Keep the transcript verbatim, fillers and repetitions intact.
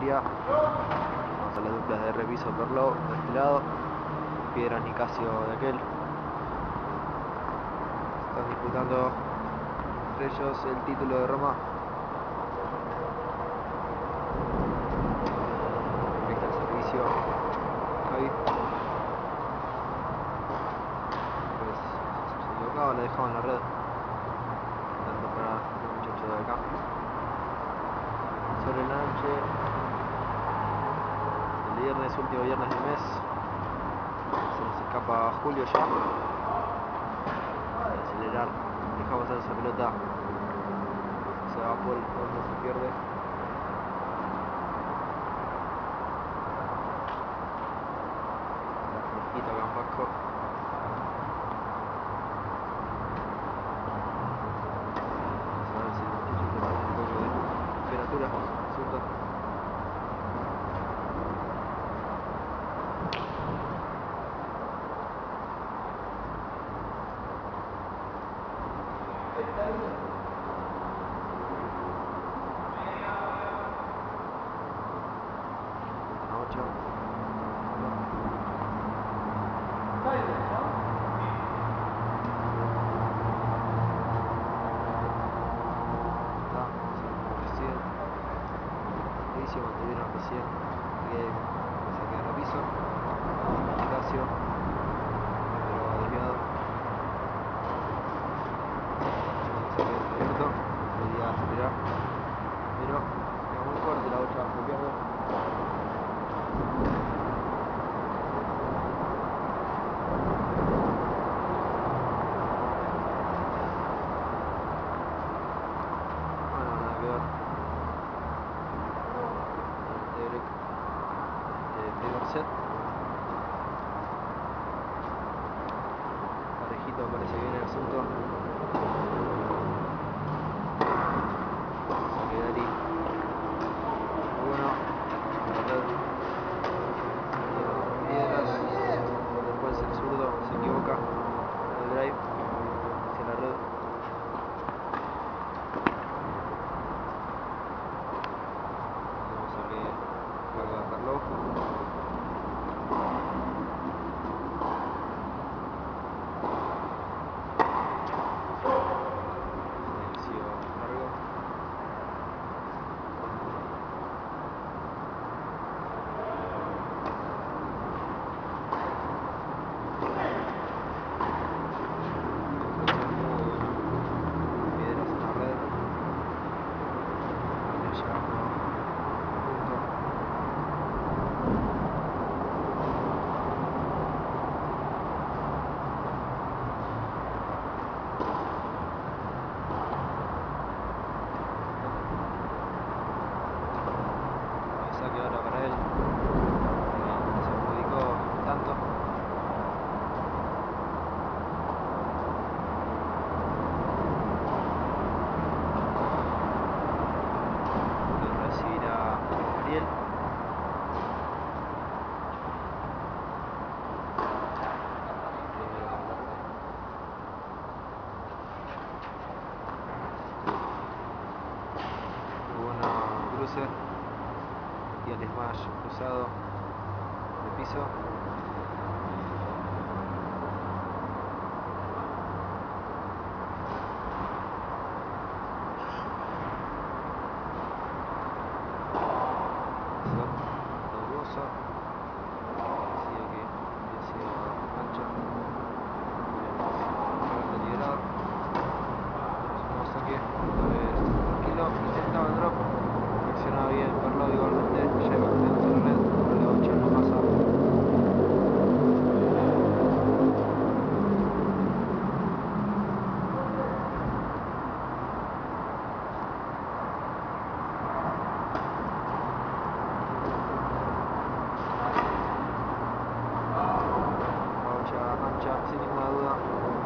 artillería. Vamos a las duplas de Repiso Perlow de este lado, Piedras Nicasio de aquel. Están disputando entre ellos el título de Roma. Presta el servicio Javi. Pues se equivocaba, la dejaba en la red. Tanto para el muchacho de acá. Sobre la noche, el viernes, último viernes del mes, se nos escapa Julio ya. Para acelerar, deja pasar esa pelota, se va por el fondo, se pierde. La fresquita acá en Vasco. Vamos a ver si el muchacho se pone un poco de temperatura. Suelta. ocho. Mantuvieron recién que se queda en piso. Nicasio, pero desviado. Se queda abierto, quería retirar, pero queda muy fuerte la otra, se pierde. Bueno, nada que ver. Primer set. Parejito, parece bien el asunto. Saque de Ari. Muy bueno. La red. Piedras. Después el zurdo se equivoca. El drive hacia la red. Vamos a que carga Perlow. Que ahora para él no se perjudicó tanto. Que recibirá Ariel. Buena cruce. Y el smash cruzado de piso. Doloroso. Decía que había sido ancha. Queremos liberar. Tenemos un saque. Esta vez tranquilo. Intentaba el drop. Reaccionaba bien. Perlow igualmente. Lleva dentro de la red. Pero la ocho no pasa. Sin ninguna duda.